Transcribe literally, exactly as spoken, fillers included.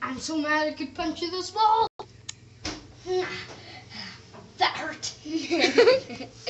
I'm so mad I could punch you this wall. That hurt.